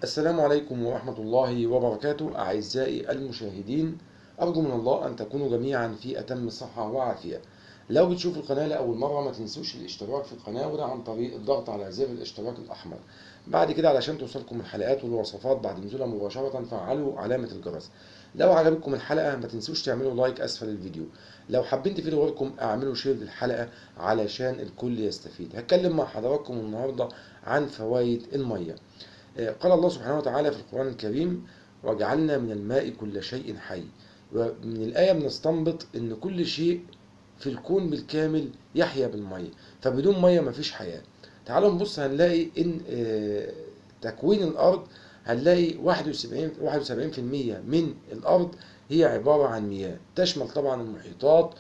السلام عليكم ورحمة الله وبركاته أعزائي المشاهدين. أرجو من الله أن تكونوا جميعا في أتم صحة وعافية. لو بتشوفوا القناة لأول مرة ما تنسوش الاشتراك في القناة، وده عن طريق الضغط على زر الاشتراك الأحمر. بعد كده علشان توصلكم الحلقات والوصفات بعد نزولها مباشرة فعلوا علامة الجرس. لو عجبتكم الحلقة ما تنسوش تعملوا لايك أسفل الفيديو. لو حابين تفيدوا غيركم اعملوا شير للحلقة علشان الكل يستفيد. هتكلم مع حضراتكم النهاردة عن فوائد المية. قال الله سبحانه وتعالى في القرآن الكريم: وجعلنا من الماء كل شيء حي. ومن الآية بنستنبط إن كل شيء في الكون بالكامل يحيا بالمية، فبدون مية مفيش حياة. تعالوا نبص هنلاقي إن تكوين الأرض، هنلاقي 71% من الأرض هي عبارة عن مياه، تشمل طبعا المحيطات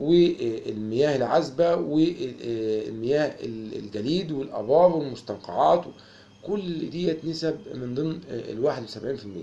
والمياه العذبة والمياه الجليد والآبار والمستنقعات. كل ديت نسب من ضمن ال 71%،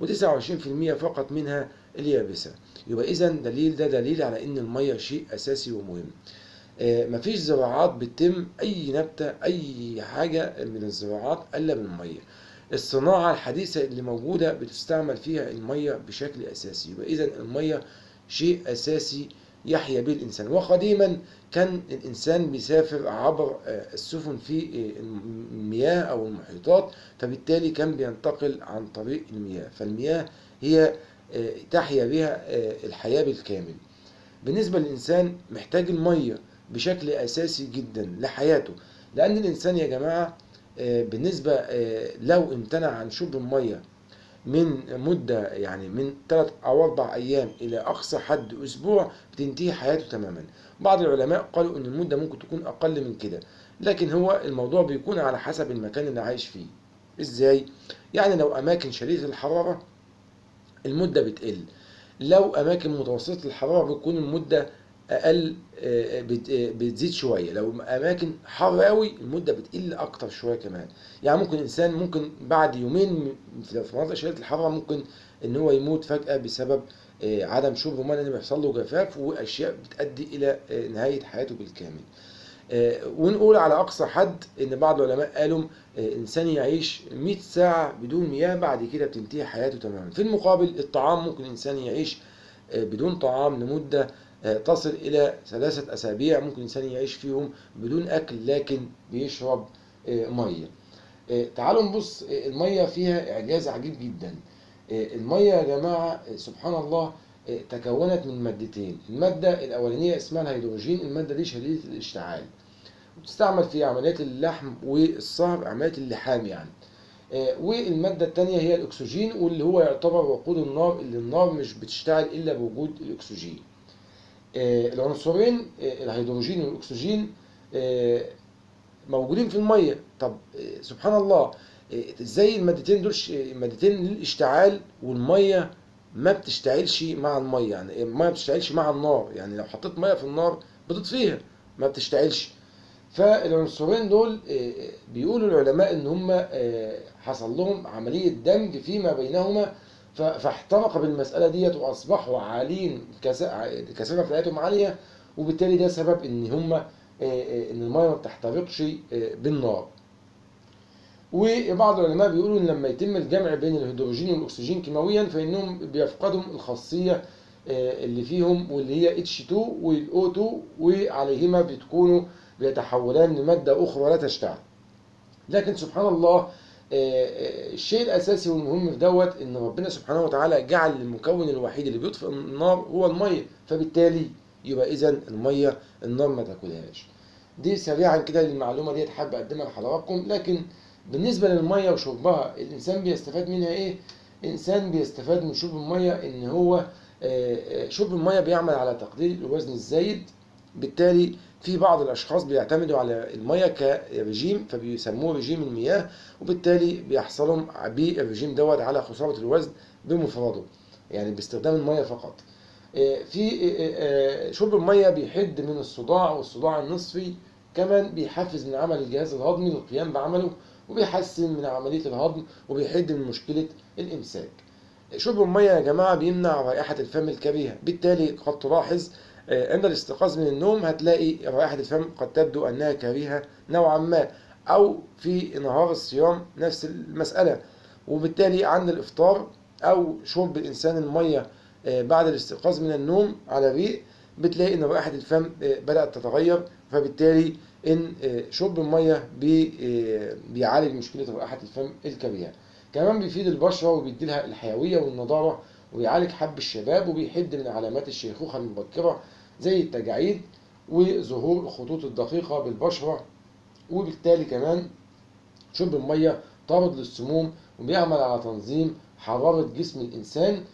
و29% فقط منها اليابسة. يبقى إذا ده دليل على إن المية شيء أساسي ومهم. مفيش زراعات بتتم، أي نبتة أي حاجة من الزراعات إلا بالمية. الصناعة الحديثة اللي موجودة بتستعمل فيها المية بشكل أساسي. يبقى إذا المية شيء أساسي يحيا به الإنسان. وقديما كان الإنسان بيسافر عبر السفن في المياه أو المحيطات، فبالتالي كان بينتقل عن طريق المياه، فالمياه هي تحيا بها الحياة بالكامل. بالنسبة للإنسان محتاج المية بشكل أساسي جدا لحياته، لأن الإنسان يا جماعة بالنسبة لو امتنع عن شرب المية من مدة، يعني من 3 أو 4 أيام إلى أقصى حد أسبوع، بتنتهي حياته تماما. بعض العلماء قالوا إن المدة ممكن تكون أقل من كده، لكن هو الموضوع بيكون على حسب المكان اللي عايش فيه. إزاي؟ يعني لو أماكن شديدة الحرارة المدة بتقل، لو أماكن متوسطة الحرارة بتكون المدة أقل، بتزيد شوية، لو أماكن حر قوي المدة بتقل أكتر شوية كمان. يعني ممكن إنسان ممكن بعد يومين في مناطق شديدة الحرارة ممكن إن هو يموت فجأة بسبب عدم شرب الماء، لأن بيحصل له جفاف وأشياء بتؤدي إلى نهاية حياته بالكامل. ونقول على أقصى حد إن بعض العلماء قالوا إنسان يعيش 100 ساعة بدون مياه، بعد كده بتنتهي حياته تماما. في المقابل الطعام، ممكن إنسان يعيش بدون طعام لمدة تصل إلى 3 أسابيع، ممكن إنسان يعيش فيهم بدون أكل لكن بيشرب مية. تعالوا نبص، المية فيها إعجاز عجيب جدا. المية يا جماعة سبحان الله تكونت من مادتين. المادة الأولانية اسمها الهيدروجين، المادة دي شديدة الاشتعال وتستعمل في عمليات اللحم والصهر، عمليات اللحام يعني. والمادة التانية هي الأكسجين، واللي هو يعتبر وقود النار، اللي النار مش بتشتعل إلا بوجود الأكسجين. العنصرين الهيدروجين والأكسجين موجودين في المية. طب سبحان الله، ازاي المادتين دول مادتين للاشتعال، والمية ما بتشتعلش مع المية؟ يعني المية ما بتشتعلش مع النار، يعني لو حطيت مية في النار بتطفيها، ما بتشتعلش. فالعنصرين دول بيقولوا العلماء ان هم حصل لهم عملية دمج فيما بينهما، فاحترق بالمسألة ديت واصبحوا عالين، الكثافة بتاعتهم عالية، وبالتالي ده سبب ان هم ان المية ما بتحترقش بالنار. وبعض العلماء بيقولوا ان لما يتم الجمع بين الهيدروجين والاكسجين كيماويا فانهم بيفقدوا الخاصية اللي فيهم، واللي هي H2 والO2، وعليهما بتكونوا بيتحولان لمادة أخرى لا تشتعل. لكن سبحان الله، الشيء الأساسي والمهم في دوت إن ربنا سبحانه وتعالى جعل المكون الوحيد اللي بيطفئ النار هو المية، فبالتالي يبقى إذا المية النار ما تاكلهاش. دي سريعا كده المعلومة دي حابب أقدمها لحضراتكم. لكن بالنسبة للمية وشربها، الإنسان بيستفاد منها إيه؟ الإنسان بيستفاد من شرب المية إن هو شرب المية بيعمل على تقليل الوزن الزايد. بالتالي في بعض الأشخاص بيعتمدوا على المية كرجيم، فبيسموه رجيم المياه، وبالتالي بيحصلهم بالرجيم دوت على خسارة الوزن بمفرده، يعني باستخدام المية فقط. في شرب المية بيحد من الصداع والصداع النصفي، كمان بيحفز من عمل الجهاز الهضمي للقيام بعمله، وبيحسن من عملية الهضم، وبيحد من مشكلة الإمساك. شرب المية يا جماعة بيمنع رائحة الفم الكريهة، بالتالي قد تلاحظ عند الاستيقاظ من النوم هتلاقي رائحة الفم قد تبدو أنها كريهة نوعا ما، أو في نهار الصيام نفس المسألة. وبالتالي عند الإفطار أو شرب الإنسان المية بعد الاستيقاظ من النوم على الريق، بتلاقي إن رائحة الفم بدأت تتغير. فبالتالي إن شرب المية بيعالج مشكلة رائحة الفم الكريهة. كمان بيفيد البشرة وبيدي لها الحيوية والنضارة، وبيعالج حب الشباب، وبيحد من علامات الشيخوخة المبكرة زي التجاعيد وظهور الخطوط الدقيقة بالبشرة. وبالتالي كمان شرب المية طارد للسموم، وبيعمل على تنظيم حرارة جسم الإنسان،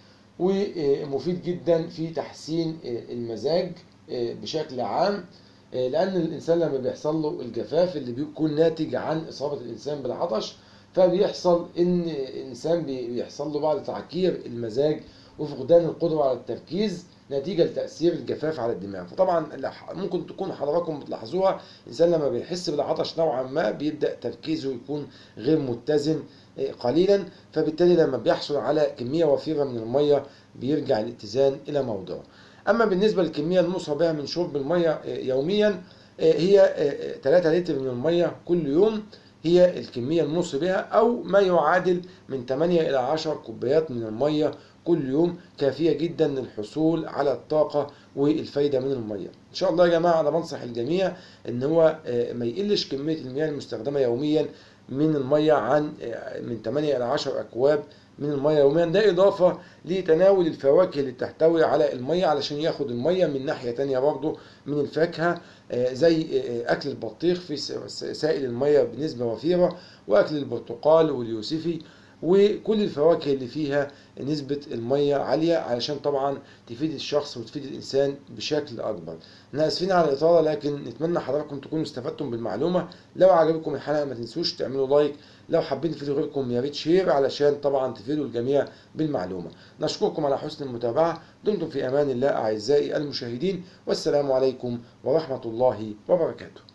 ومفيد جدا في تحسين المزاج بشكل عام. لأن الإنسان لما بيحصل له الجفاف اللي بيكون ناتج عن إصابة الإنسان بالعطش، فبيحصل إن الإنسان بيحصل له بعض تعكير المزاج وفقدان القدرة على التركيز نتيجة لتأثير الجفاف على الدماغ. فطبعا ممكن تكون حضراتكم بتلاحظوها، الإنسان لما بيحس بالعطش نوعا ما بيبدأ تركيزه يكون غير متزن قليلا، فبالتالي لما بيحصل على كمية وفيرة من المية بيرجع الاتزان إلى موضعه. أما بالنسبة للكمية الموصى بها من شرب المية يوميا، هي 3 لتر من المية كل يوم هي الكمية الموصى بها، أو ما يعادل من 8 إلى 10 كوبايات من المية كل يوم، كافية جدا للحصول على الطاقة والفايدة من المية. إن شاء الله يا جماعة أنا بنصح الجميع إن هو ما يقلش كمية المياه المستخدمة يوميا من المية عن من 8 إلى 10 أكواب من المية يوميا. ده إضافة لتناول الفواكه اللي تحتوي على المية، علشان ياخد المية من ناحية تانية برضه من الفاكهة، زي أكل البطيخ في سائل المية بنسبة وفيرة، وأكل البرتقال واليوسفي، وكل الفواكه اللي فيها نسبة المية عالية، علشان طبعا تفيد الشخص وتفيد الإنسان بشكل أكبر. احنا آسفين على الإطالة، لكن نتمنى حضراتكم تكونوا استفدتم بالمعلومة. لو عجبكم الحلقة ما تنسوش تعملوا لايك، لو حابين تفيدوا غيركم يا ريت شير، علشان طبعا تفيدوا الجميع بالمعلومة. نشكركم على حسن المتابعة، دمتم في أمان الله أعزائي المشاهدين، والسلام عليكم ورحمة الله وبركاته.